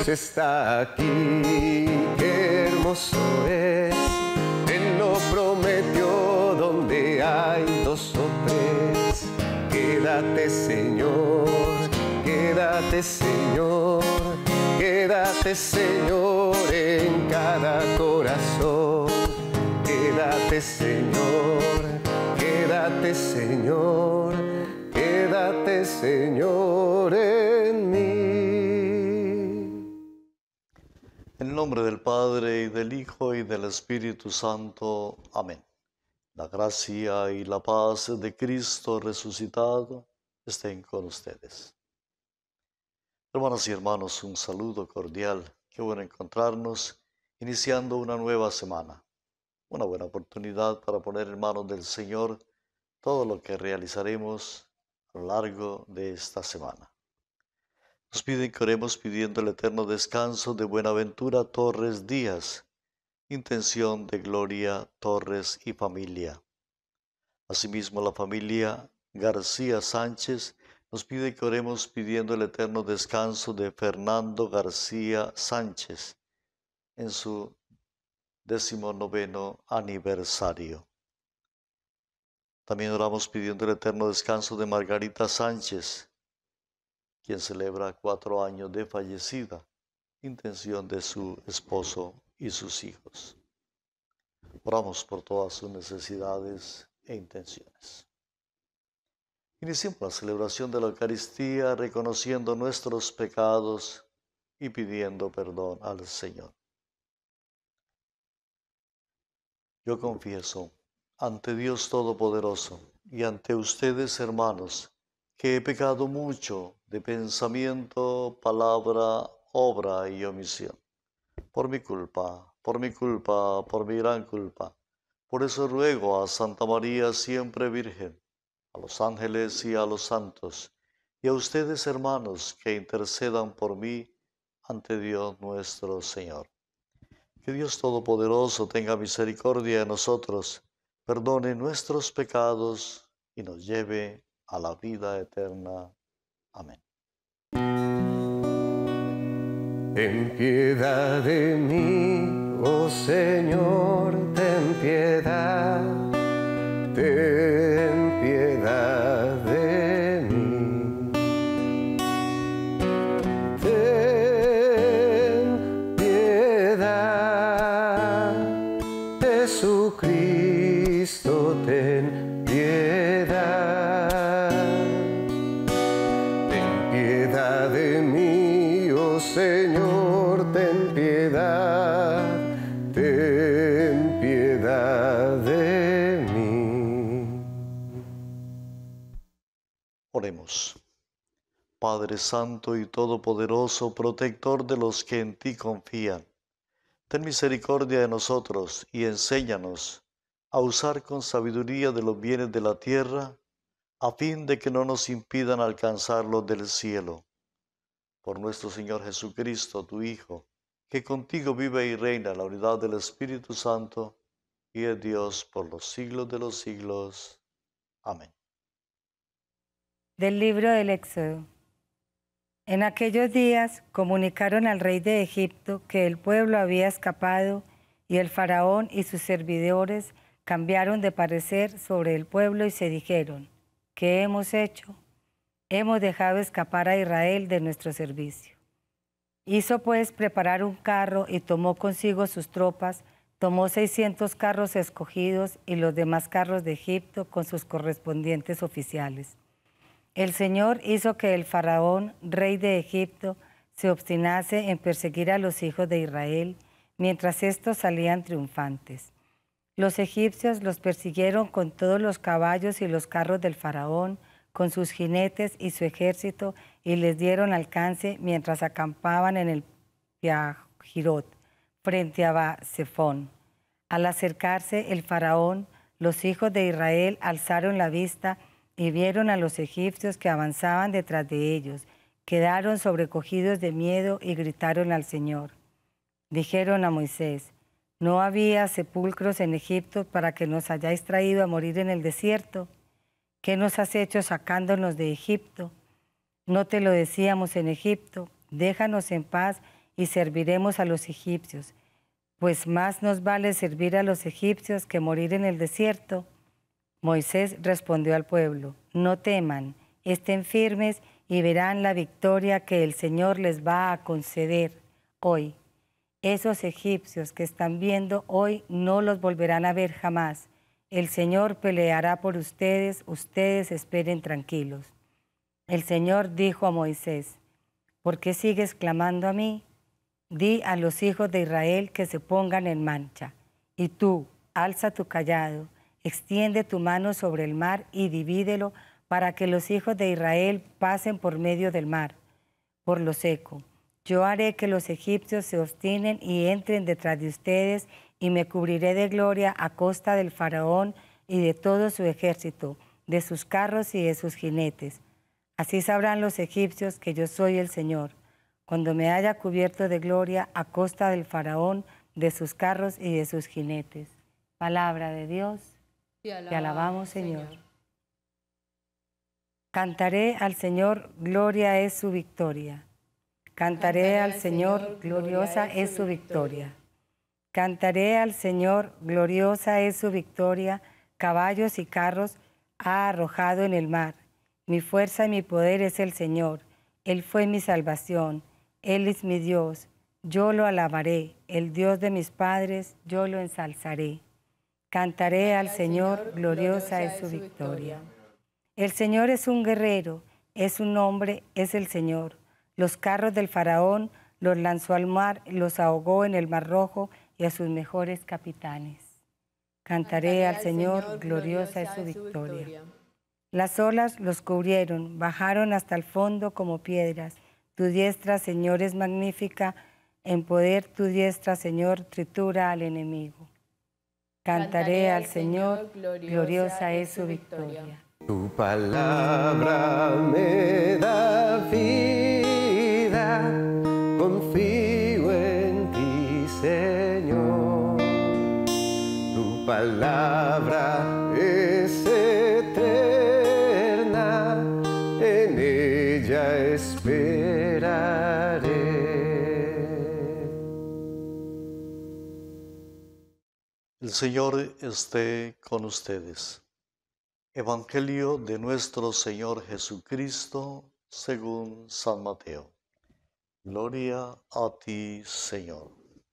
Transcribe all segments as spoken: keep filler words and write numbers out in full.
Dios está aquí, qué hermoso es. Él lo prometió donde hay dos o tres. Quédate, Señor, quédate, Señor, quédate, Señor, en cada corazón. Quédate, Señor, quédate, Señor, quédate, Señor, en mí. En el nombre del Padre, y del Hijo, y del Espíritu Santo. Amén. La gracia y la paz de Cristo resucitado estén con ustedes. Hermanas y hermanos, un saludo cordial. Qué bueno encontrarnos iniciando una nueva semana. Una buena oportunidad para poner en manos del Señor todo lo que realizaremos a lo largo de esta semana. Nos piden que oremos pidiendo el eterno descanso de Buenaventura Torres Díaz, intención de Gloria Torres y familia. Asimismo, la familia García Sánchez nos pide que oremos pidiendo el eterno descanso de Fernando García Sánchez en su decimonoveno aniversario. También oramos pidiendo el eterno descanso de Margarita Sánchez, quien celebra cuatro años de fallecida, intención de su esposo y sus hijos. Oramos por todas sus necesidades e intenciones. Iniciemos la celebración de la Eucaristía reconociendo nuestros pecados y pidiendo perdón al Señor. Yo confieso ante Dios Todopoderoso y ante ustedes, hermanos, que he pecado mucho de pensamiento, palabra, obra y omisión. Por mi culpa, por mi culpa, por mi gran culpa. Por eso ruego a Santa María siempre Virgen, a los ángeles y a los santos, y a ustedes, hermanos, que intercedan por mí ante Dios nuestro Señor. Que Dios Todopoderoso tenga misericordia de nosotros, perdone nuestros pecados y nos lleve a la vida eterna. Amén. Ten piedad de mí, oh Señor, ten piedad, ten piedad de mí. Ten piedad, Jesucristo, ten piedad. Ten piedad de mí, oh Señor, ten piedad, ten piedad de mí. Oremos. Padre Santo y Todopoderoso, protector de los que en ti confían, ten misericordia de nosotros y enséñanos a usar con sabiduría de los bienes de la tierra, a fin de que no nos impidan alcanzar los del cielo. Por nuestro Señor Jesucristo, tu Hijo, que contigo vive y reina en la unidad del Espíritu Santo, y es Dios por los siglos de los siglos. Amén. Del libro del Éxodo. En aquellos días comunicaron al rey de Egipto que el pueblo había escapado, y el faraón y sus servidores cambiaron de parecer sobre el pueblo y se dijeron: ¿qué hemos hecho? Hemos dejado escapar a Israel de nuestro servicio. Hizo pues preparar un carro y tomó consigo sus tropas, tomó seiscientos carros escogidos y los demás carros de Egipto con sus correspondientes oficiales. El Señor hizo que el faraón, rey de Egipto, se obstinase en perseguir a los hijos de Israel, mientras estos salían triunfantes. Los egipcios los persiguieron con todos los caballos y los carros del faraón, con sus jinetes y su ejército, y les dieron alcance mientras acampaban en el Piahirot, frente a Baal-Zephón. Al acercarse el faraón, los hijos de Israel alzaron la vista y vieron a los egipcios que avanzaban detrás de ellos. Quedaron sobrecogidos de miedo y gritaron al Señor. Dijeron a Moisés: ¿no había sepulcros en Egipto para que nos hayáis traído a morir en el desierto? ¿Qué nos has hecho sacándonos de Egipto? ¿No te lo decíamos en Egipto? Déjanos en paz y serviremos a los egipcios. Pues más nos vale servir a los egipcios que morir en el desierto. Moisés respondió al pueblo: no teman, estén firmes y verán la victoria que el Señor les va a conceder hoy. Esos egipcios que están viendo hoy no los volverán a ver jamás. El Señor peleará por ustedes, ustedes esperen tranquilos. El Señor dijo a Moisés: ¿por qué sigues clamando a mí? Di a los hijos de Israel que se pongan en marcha. Y tú, alza tu cayado, extiende tu mano sobre el mar y divídelo para que los hijos de Israel pasen por medio del mar, por lo seco. Yo haré que los egipcios se obstinen y entren detrás de ustedes, y me cubriré de gloria a costa del faraón y de todo su ejército, de sus carros y de sus jinetes. Así sabrán los egipcios que yo soy el Señor, cuando me haya cubierto de gloria a costa del faraón, de sus carros y de sus jinetes. Palabra de Dios. Te alabamos, Te alabamos Señor. Señor. Cantaré al Señor, gloria es su victoria. Cantaré al Señor, gloriosa es su victoria. Cantaré al Señor, gloriosa es su victoria. Caballos y carros ha arrojado en el mar. Mi fuerza y mi poder es el Señor. Él fue mi salvación. Él es mi Dios. Yo lo alabaré. El Dios de mis padres, yo lo ensalzaré. Cantaré al Señor, gloriosa es su victoria. El Señor es un guerrero, es un hombre, es el Señor. Los carros del faraón los lanzó al mar, los ahogó en el mar rojo y a sus mejores capitanes. Cantaré al Señor, gloriosa es su victoria. Las olas los cubrieron, bajaron hasta el fondo como piedras. Tu diestra, Señor, es magnífica, en poder tu diestra, Señor, tritura al enemigo. Cantaré al Señor, gloriosa es su victoria. Tu palabra me da vida, confío en ti, Señor. Tu palabra es eterna, en ella esperaré. El Señor esté con ustedes. Evangelio de nuestro Señor Jesucristo según San Mateo. Gloria a ti, Señor.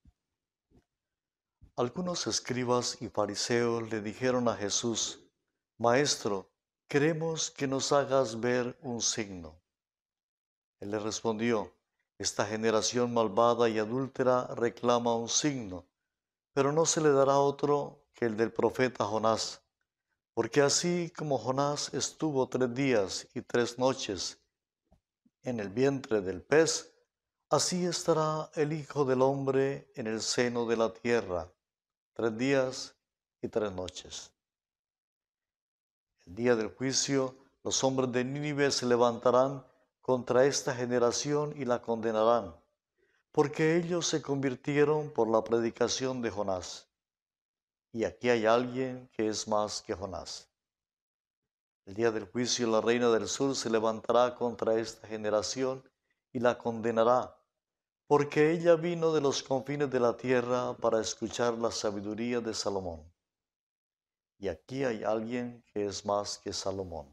Algunos escribas y fariseos le dijeron a Jesús: Maestro, queremos que nos hagas ver un signo. Él le respondió: Esta generación malvada y adúltera reclama un signo, pero no se le dará otro que el del profeta Jonás. Porque así como Jonás estuvo tres días y tres noches en el vientre del pez, así estará el Hijo del Hombre en el seno de la tierra, tres días y tres noches. El día del juicio, los hombres de Nínive se levantarán contra esta generación y la condenarán, porque ellos se convirtieron por la predicación de Jonás. Y aquí hay alguien que es más que Jonás. El día del juicio la reina del sur se levantará contra esta generación y la condenará, porque ella vino de los confines de la tierra para escuchar la sabiduría de Salomón. Y aquí hay alguien que es más que Salomón.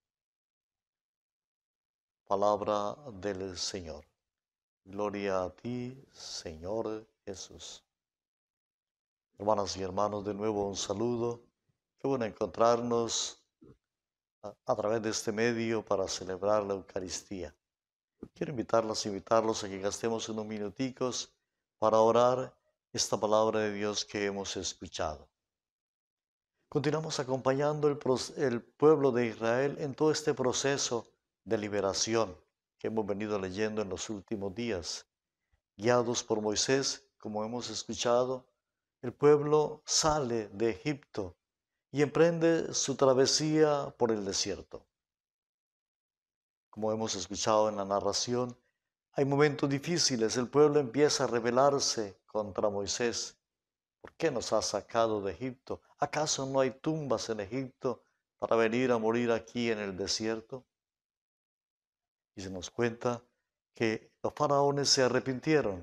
Palabra del Señor. Gloria a ti, Señor Jesús. Hermanas y hermanos, de nuevo un saludo. Qué bueno encontrarnos a, a través de este medio para celebrar la Eucaristía. Quiero invitarlas, invitarlos a que gastemos unos minuticos para orar esta palabra de Dios que hemos escuchado. Continuamos acompañando el, el pueblo de Israel en todo este proceso de liberación que hemos venido leyendo en los últimos días. Guiados por Moisés, como hemos escuchado, el pueblo sale de Egipto y emprende su travesía por el desierto. Como hemos escuchado en la narración, hay momentos difíciles. El pueblo empieza a rebelarse contra Moisés. ¿Por qué nos has sacado de Egipto? ¿Acaso no hay tumbas en Egipto para venir a morir aquí en el desierto? Y se nos cuenta que los faraones se arrepintieron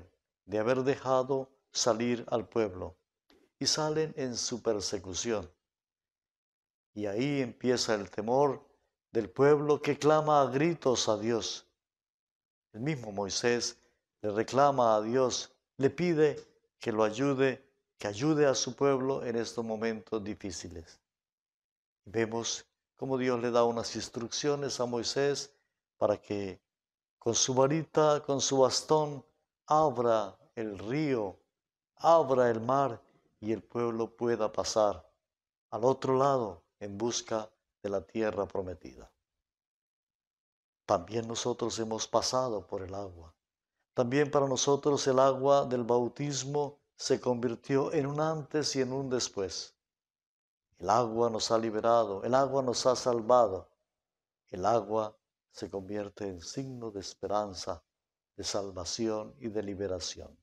de haber dejado salir al pueblo y salen en su persecución. Y ahí empieza el temor del pueblo que clama a gritos a Dios. El mismo Moisés le reclama a Dios, le pide que lo ayude, que ayude a su pueblo en estos momentos difíciles. Y vemos cómo Dios le da unas instrucciones a Moisés para que con su varita, con su bastón, abra el río, abra el mar y el pueblo pueda pasar al otro lado en busca de la tierra prometida. También nosotros hemos pasado por el agua. También para nosotros el agua del bautismo se convirtió en un antes y en un después. El agua nos ha liberado, el agua nos ha salvado. El agua se convierte en signo de esperanza, de salvación y de liberación.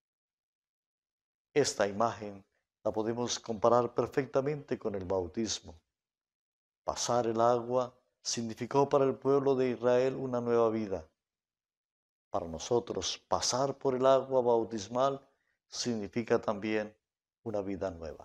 Esta imagen la podemos comparar perfectamente con el bautismo. Pasar el agua significó para el pueblo de Israel una nueva vida. Para nosotros, pasar por el agua bautismal significa también una vida nueva.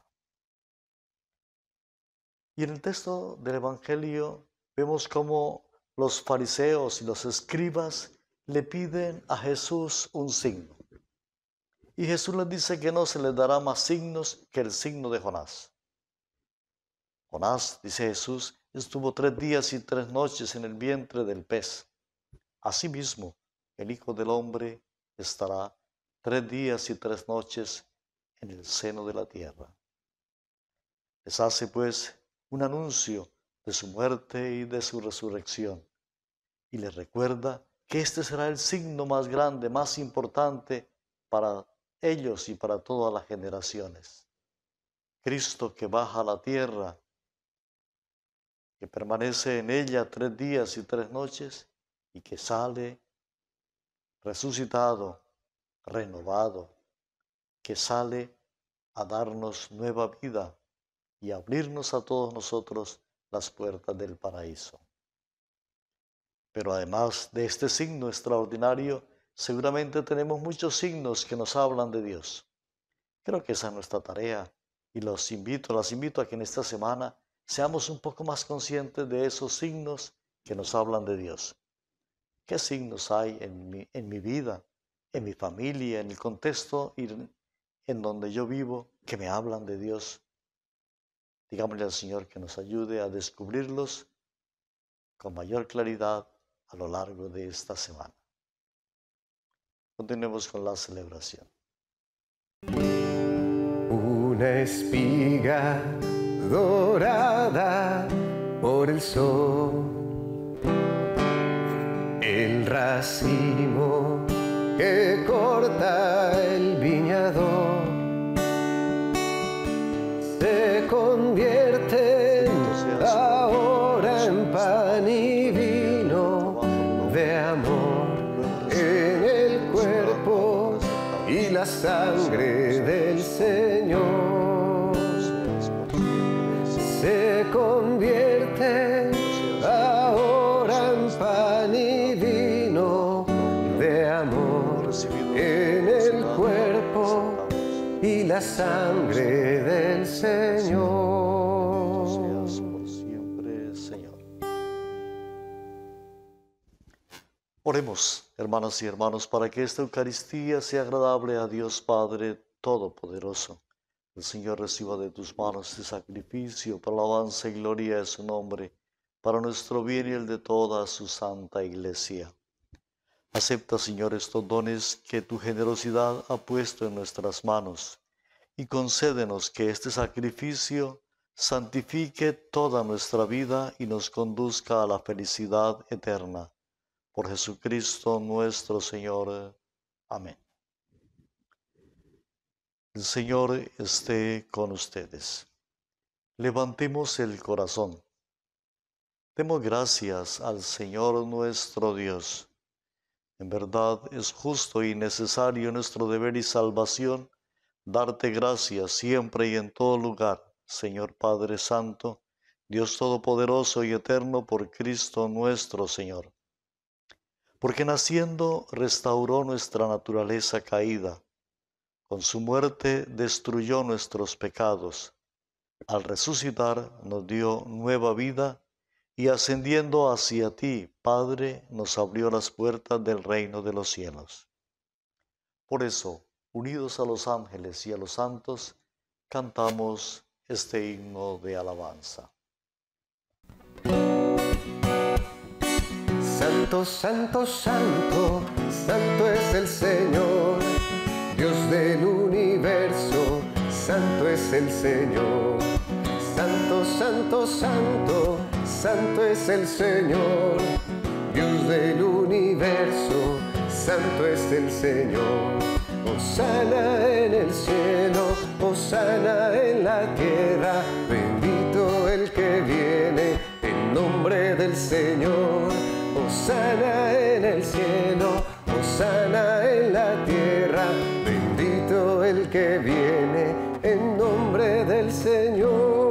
Y en el texto del Evangelio vemos cómo los fariseos y los escribas le piden a Jesús un signo. Y Jesús les dice que no se les dará más signos que el signo de Jonás. Jonás, dice Jesús, estuvo tres días y tres noches en el vientre del pez. Asimismo, el Hijo del Hombre estará tres días y tres noches en el seno de la tierra. Les hace pues un anuncio de su muerte y de su resurrección. Y les recuerda que este será el signo más grande, más importante para ellos y para todas las generaciones. Cristo que baja a la tierra, que permanece en ella tres días y tres noches y que sale resucitado, renovado, que sale a darnos nueva vida y a abrirnos a todos nosotros las puertas del paraíso. Pero además de este signo extraordinario, seguramente tenemos muchos signos que nos hablan de Dios. Creo que esa es nuestra tarea y los invito, las invito a que en esta semana seamos un poco más conscientes de esos signos que nos hablan de Dios. ¿Qué signos hay en mi, en mi vida, en mi familia, en el contexto en donde yo vivo que me hablan de Dios? Digámosle al Señor que nos ayude a descubrirlos con mayor claridad a lo largo de esta semana. Continuemos con la celebración. Una espiga dorada por el sol, el racimo que corta el viñador se convierte ahora en pan y vino de amor en el cuerpo y la sangre del Señor. Se convierte ahora en pan y vino de amor en el cuerpo y la sangre del Señor. Seas por siempre, Señor. Oremos, hermanas y hermanos, para que esta Eucaristía sea agradable a Dios Padre Todopoderoso. El Señor reciba de tus manos este sacrificio para la alabanza y gloria de su nombre, para nuestro bien y el de toda su santa Iglesia. Acepta, Señor, estos dones que tu generosidad ha puesto en nuestras manos y concédenos que este sacrificio santifique toda nuestra vida y nos conduzca a la felicidad eterna. Por Jesucristo nuestro Señor. Amén. El Señor esté con ustedes. Levantemos el corazón. Demos gracias al Señor nuestro Dios. En verdad es justo y necesario nuestro deber y salvación darte gracias siempre y en todo lugar, Señor Padre Santo, Dios Todopoderoso y Eterno, por Cristo nuestro Señor. Porque naciendo restauró nuestra naturaleza caída Con su muerte destruyó nuestros pecados. Al resucitar nos dio nueva vida y ascendiendo hacia ti, Padre, nos abrió las puertas del reino de los cielos. Por eso, unidos a los ángeles y a los santos, cantamos este himno de alabanza. Santo, santo, santo, santo es el Señor, Dios del universo, santo es el Señor. Santo, santo, santo, santo es el Señor, Dios del universo, santo es el Señor. Hosana en el cielo, hosana en la tierra, bendito el que viene en nombre del Señor. Hosana en el cielo, hosana en la tierra, bendito el que viene en nombre del Señor.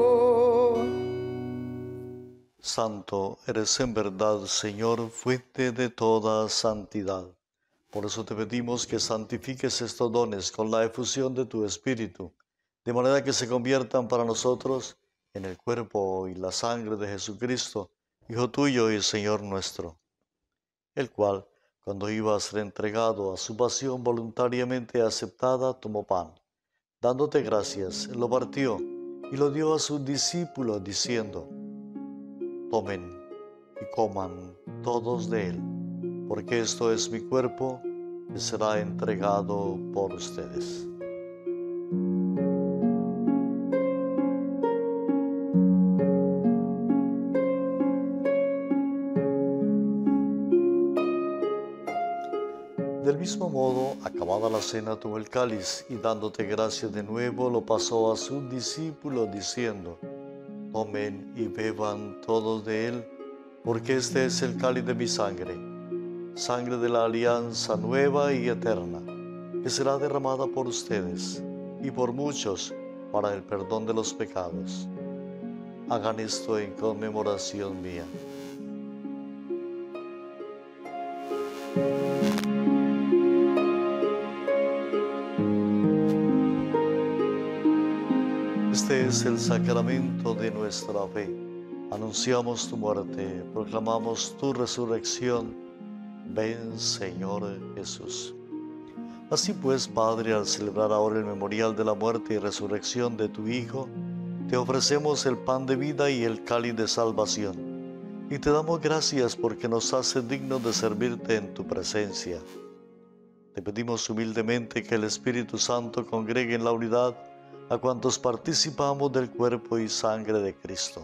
Santo eres en verdad, Señor, fuente de toda santidad. Por eso te pedimos que santifiques estos dones con la efusión de tu Espíritu, de manera que se conviertan para nosotros en el cuerpo y la sangre de Jesucristo, Hijo tuyo y Señor nuestro, el cual, cuando iba a ser entregado a su pasión voluntariamente aceptada, tomó pan. Dándote gracias, lo partió y lo dio a sus discípulos, diciendo: tomen y coman todos de él, porque esto es mi cuerpo que será entregado por ustedes. Del mismo modo, acabada la cena, tomó el cáliz y dándote gracias de nuevo, lo pasó a sus discípulos, diciendo: tomen y beban todos de él, porque este es el cáliz de mi sangre, sangre de la alianza nueva y eterna, que será derramada por ustedes y por muchos para el perdón de los pecados. Hagan esto en conmemoración mía. Este es el sacramento de nuestra fe. Anunciamos tu muerte, proclamamos tu resurrección. Ven, Señor Jesús. Así pues, Padre, al celebrar ahora el memorial de la muerte y resurrección de tu Hijo, te ofrecemos el pan de vida y el cáliz de salvación, y te damos gracias porque nos haces dignos de servirte en tu presencia. Te pedimos humildemente que el Espíritu Santo congregue en la unidad a cuantos participamos del cuerpo y sangre de Cristo.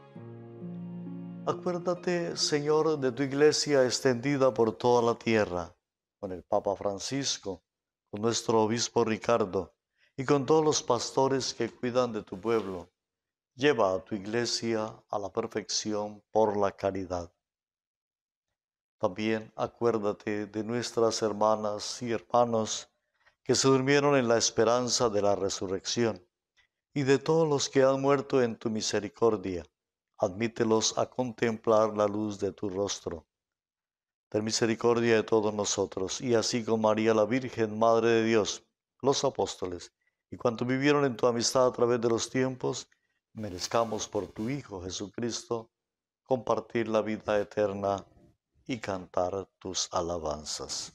Acuérdate, Señor, de tu iglesia extendida por toda la tierra, con el Papa Francisco, con nuestro obispo Ricardo y con todos los pastores que cuidan de tu pueblo. Lleva a tu iglesia a la perfección por la caridad. También acuérdate de nuestras hermanas y hermanos que se durmieron en la esperanza de la resurrección, y de todos los que han muerto en tu misericordia. Admítelos a contemplar la luz de tu rostro. Ten misericordia de todos nosotros, y así con María la Virgen, Madre de Dios, los apóstoles, y cuantos vivieron en tu amistad a través de los tiempos, merezcamos por tu Hijo Jesucristo compartir la vida eterna y cantar tus alabanzas.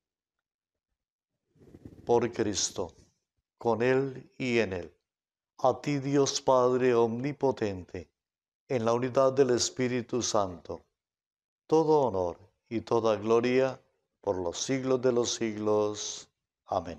Por Cristo, con Él y en Él, a ti Dios Padre omnipotente, en la unidad del Espíritu Santo, todo honor y toda gloria por los siglos de los siglos. Amén.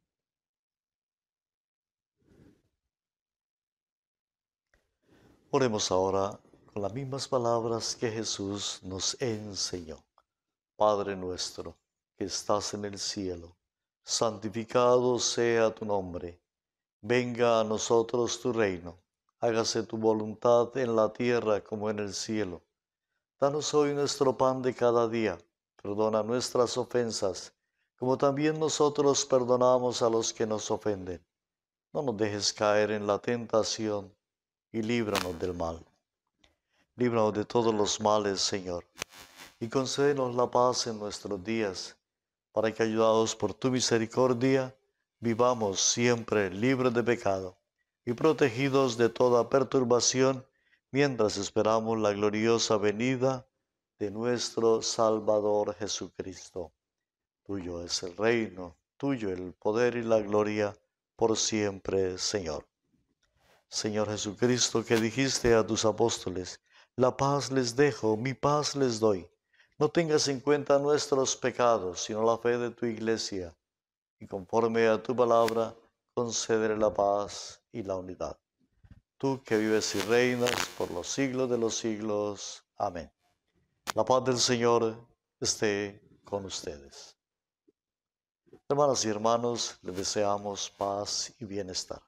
Oremos ahora con las mismas palabras que Jesús nos enseñó. Padre nuestro, que estás en el cielo, santificado sea tu nombre. Venga a nosotros tu reino. Hágase tu voluntad en la tierra como en el cielo. Danos hoy nuestro pan de cada día. Perdona nuestras ofensas, como también nosotros perdonamos a los que nos ofenden. No nos dejes caer en la tentación, y líbranos del mal. Líbranos de todos los males, Señor, y concédenos la paz en nuestros días, para que, ayudados por tu misericordia, vivamos siempre libres de pecado y protegidos de toda perturbación, mientras esperamos la gloriosa venida de nuestro Salvador Jesucristo. Tuyo es el reino, tuyo el poder y la gloria, por siempre, Señor. Señor Jesucristo, que dijiste a tus apóstoles, la paz les dejo, mi paz les doy. No tengas en cuenta nuestros pecados, sino la fe de tu iglesia, y conforme a tu palabra, concédele la paz y la unidad. Tú que vives y reinas por los siglos de los siglos. Amén. La paz del Señor esté con ustedes. Hermanas y hermanos, les deseamos paz y bienestar.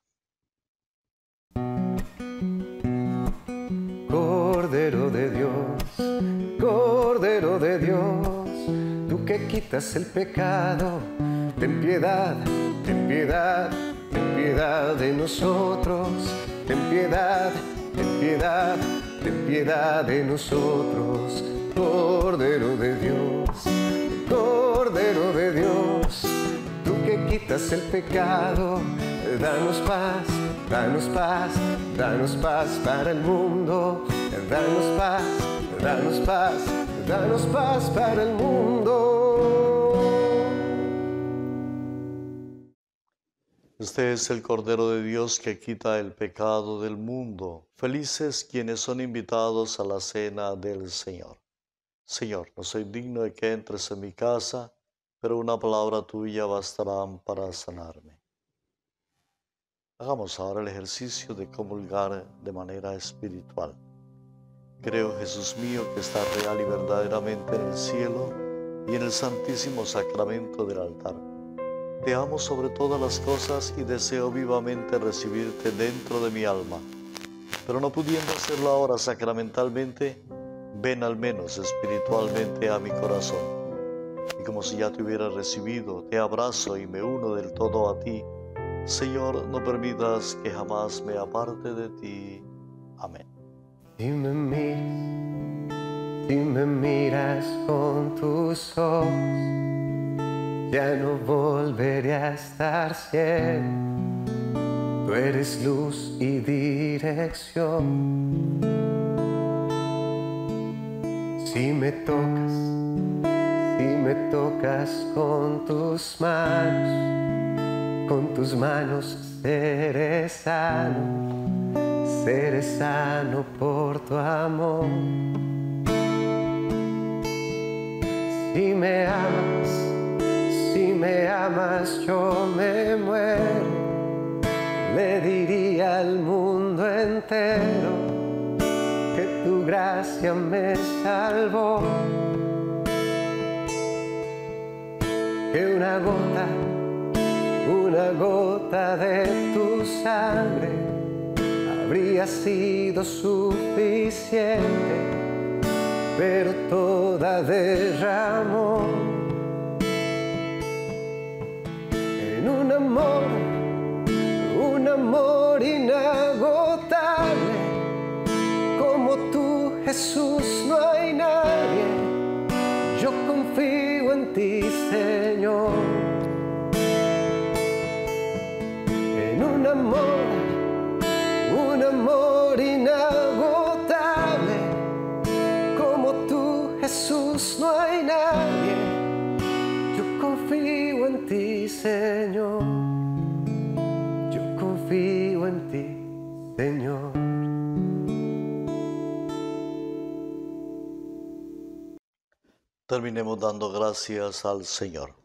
Cordero de Dios, Cordero de Dios, tú que quitas el pecado, ten piedad, ten piedad, ten piedad de nosotros, ten piedad, ten piedad, ten piedad de nosotros. Cordero de Dios, Cordero de Dios, tú que quitas el pecado, danos paz, danos paz, danos paz para el mundo, danos paz, danos paz, danos paz para el mundo. Este es el Cordero de Dios que quita el pecado del mundo. Felices quienes son invitados a la cena del Señor. Señor, no soy digno de que entres en mi casa, pero una palabra tuya bastarán para sanarme. Hagamos ahora el ejercicio de comulgar de manera espiritual. Creo, Jesús mío, que estás real y verdaderamente en el cielo y en el santísimo sacramento del altar. Te amo sobre todas las cosas y deseo vivamente recibirte dentro de mi alma. Pero no pudiendo hacerlo ahora sacramentalmente, ven al menos espiritualmente a mi corazón. Y como si ya te hubiera recibido, te abrazo y me uno del todo a ti. Señor, no permitas que jamás me aparte de ti. Amén. Si me miras, si me miras con tus ojos, ya no volveré a estar ciego. Tú eres luz y dirección. Si me tocas, si me tocas con tus manos, con tus manos seré sano, seré sano por tu amor. Si me amas, si me amas, yo me muero, le diría al mundo entero que tu gracia me salvó, que una gota, una gota de tu sangre habría sido suficiente, pero toda derramó en un amor, un amor inagotable. Como tú, Jesús, no hay nadie. Yo confío en ti, Señor. En un amor, un amor inagotable. Como tú, Jesús, no hay nadie. Yo confío en ti, Señor. Yo confío en ti, Señor. Terminemos dando gracias al Señor.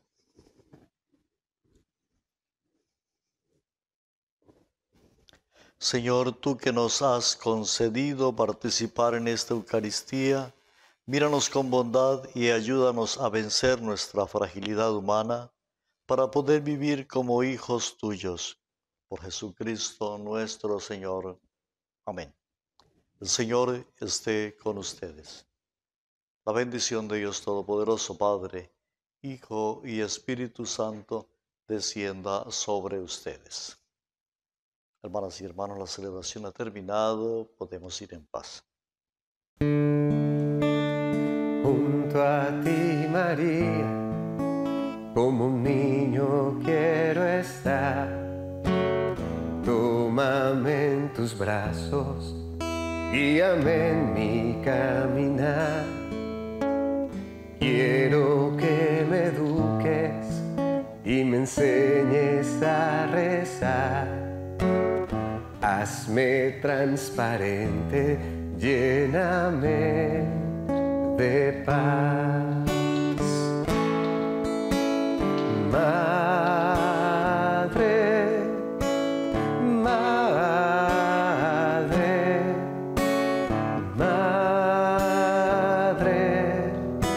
Señor, tú que nos has concedido participar en esta Eucaristía, míranos con bondad y ayúdanos a vencer nuestra fragilidad humana para poder vivir como hijos tuyos. Por Jesucristo nuestro Señor. Amén. El Señor esté con ustedes. La bendición de Dios Todopoderoso, Padre, Hijo y Espíritu Santo, descienda sobre ustedes. Hermanas y hermanos, la celebración ha terminado. Podemos ir en paz. Junto a ti, María, como un niño quiero estar. Tómame en tus brazos, guíame en mi caminar. Quiero que me eduques y me enseñes a rezar. Hazme transparente, lléname de paz. Madre, madre, madre,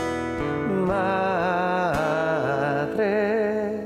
madre,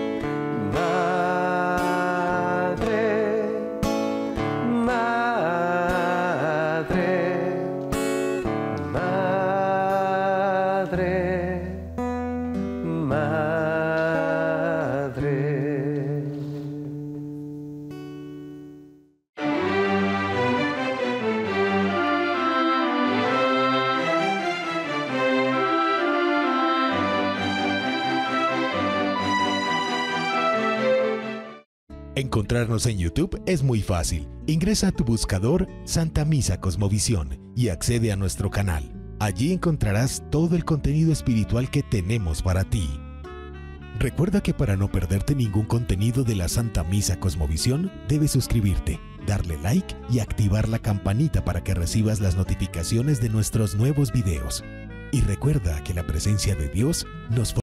Encontrarnos en YouTube es muy fácil. Ingresa a tu buscador Santa Misa Cosmovisión y accede a nuestro canal. Allí encontrarás todo el contenido espiritual que tenemos para ti. Recuerda que para no perderte ningún contenido de la Santa Misa Cosmovisión, debes suscribirte, darle like y activar la campanita para que recibas las notificaciones de nuestros nuevos videos. Y recuerda que la presencia de Dios nos